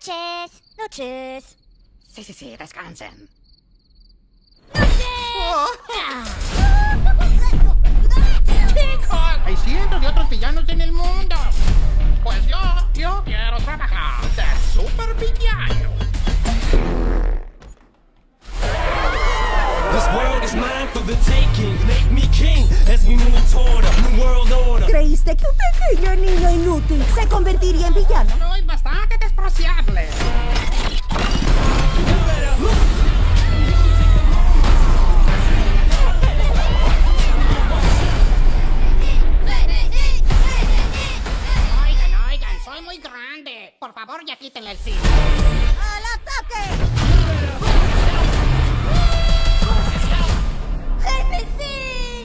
Noches. Noches. Sí, descansen. ¡Chicos! Hay cientos de otros villanos en el mundo. Pues yo quiero trabajar de super villano. This world is mine for the taking. Make me king as we move toward a new world order. ¿Creíste que un pequeño niño inútil se convertiría en villano? Soy bastante despreciable. Oigan, soy muy grande. Por favor, ya quítenle el sí. ¡Al ataque! ¡Jefe Sin!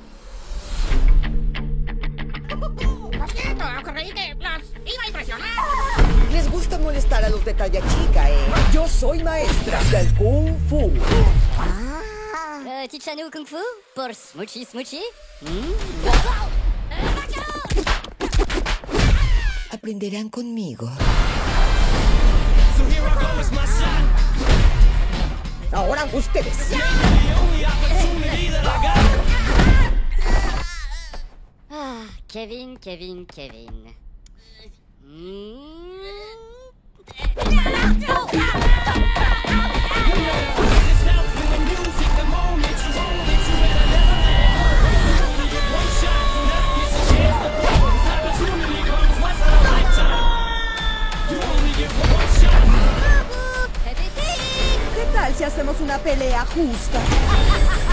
Lo siento, creí que los iba a impresionar. Les gusta molestar a los de talla chica, ¿eh? Yo soy maestra del Kung Fu. Teach-nous Kung Fu por Smoochy Smoochy. Aprenderán conmigo. So here I go, it's my shot. Ahora ustedes. The only opportunity that I got. Kevin. This help in the music, the moment you own it, you better never let go. You only get one shot, do not miss a chance to blow. This opportunity comes once in a lifetime. You only get one shot. ¿Qué tal si hacemos una pelea justa?